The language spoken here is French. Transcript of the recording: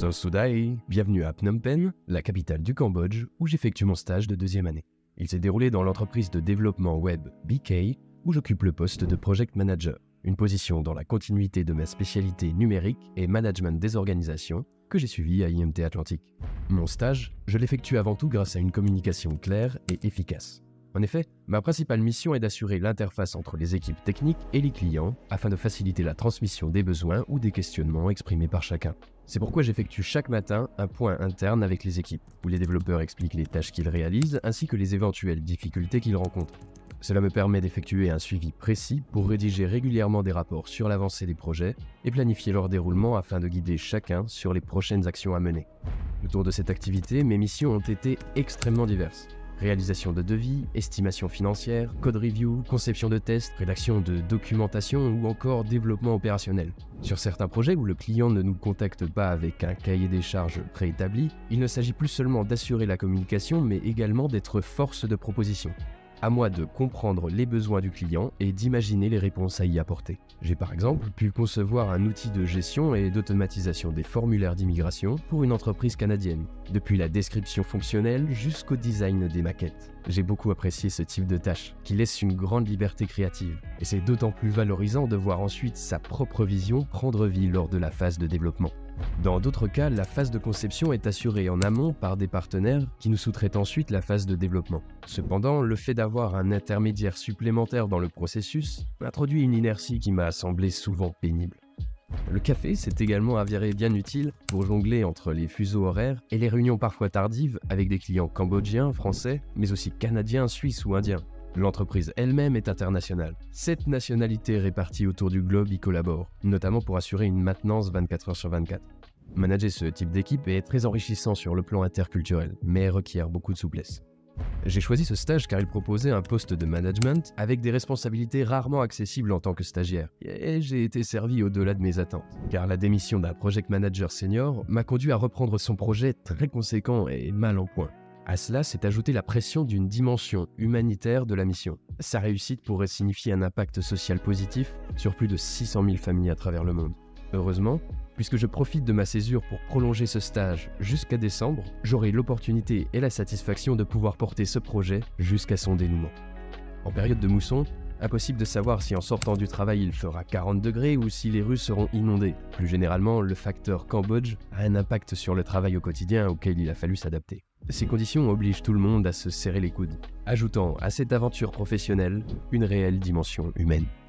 So Sudai, bienvenue à Phnom Penh, la capitale du Cambodge, où j'effectue mon stage de deuxième année. Il s'est déroulé dans l'entreprise de développement web BK, où j'occupe le poste de Project Manager, une position dans la continuité de ma spécialité numérique et management des organisations que j'ai suivie à IMT Atlantique. Mon stage, je l'effectue avant tout grâce à une communication claire et efficace. En effet, ma principale mission est d'assurer l'interface entre les équipes techniques et les clients afin de faciliter la transmission des besoins ou des questionnements exprimés par chacun. C'est pourquoi j'effectue chaque matin un point interne avec les équipes, où les développeurs expliquent les tâches qu'ils réalisent ainsi que les éventuelles difficultés qu'ils rencontrent. Cela me permet d'effectuer un suivi précis pour rédiger régulièrement des rapports sur l'avancée des projets et planifier leur déroulement afin de guider chacun sur les prochaines actions à mener. Autour de cette activité, mes missions ont été extrêmement diverses. Réalisation de devis, estimation financière, code review, conception de tests, rédaction de documentation ou encore développement opérationnel. Sur certains projets où le client ne nous contacte pas avec un cahier des charges préétabli, il ne s'agit plus seulement d'assurer la communication mais également d'être force de proposition. À moi de comprendre les besoins du client et d'imaginer les réponses à y apporter. J'ai par exemple pu concevoir un outil de gestion et d'automatisation des formulaires d'immigration pour une entreprise canadienne, depuis la description fonctionnelle jusqu'au design des maquettes. J'ai beaucoup apprécié ce type de tâche, qui laisse une grande liberté créative, et c'est d'autant plus valorisant de voir ensuite sa propre vision prendre vie lors de la phase de développement. Dans d'autres cas, la phase de conception est assurée en amont par des partenaires qui nous sous-traitent ensuite la phase de développement. Cependant, le fait d'avoir un intermédiaire supplémentaire dans le processus introduit une inertie qui m'a semblé souvent pénible. Le café s'est également avéré bien utile pour jongler entre les fuseaux horaires et les réunions parfois tardives avec des clients cambodgiens, français, mais aussi canadiens, suisses ou indiens. L'entreprise elle-même est internationale. 7 nationalités réparties autour du globe y collaborent, notamment pour assurer une maintenance 24 heures sur 24. Manager ce type d'équipe est très enrichissant sur le plan interculturel, mais requiert beaucoup de souplesse. J'ai choisi ce stage car il proposait un poste de management avec des responsabilités rarement accessibles en tant que stagiaire. Et j'ai été servi au-delà de mes attentes, car la démission d'un project manager senior m'a conduit à reprendre son projet très conséquent et mal en point. À cela s'est ajoutée la pression d'une dimension humanitaire de la mission. Sa réussite pourrait signifier un impact social positif sur plus de 600 000 familles à travers le monde. Heureusement, puisque je profite de ma césure pour prolonger ce stage jusqu'à décembre, j'aurai l'opportunité et la satisfaction de pouvoir porter ce projet jusqu'à son dénouement. En période de mousson, impossible de savoir si en sortant du travail il fera 40 degrés ou si les rues seront inondées. Plus généralement, le facteur Cambodge a un impact sur le travail au quotidien auquel il a fallu s'adapter. Ces conditions obligent tout le monde à se serrer les coudes, ajoutant à cette aventure professionnelle une réelle dimension humaine.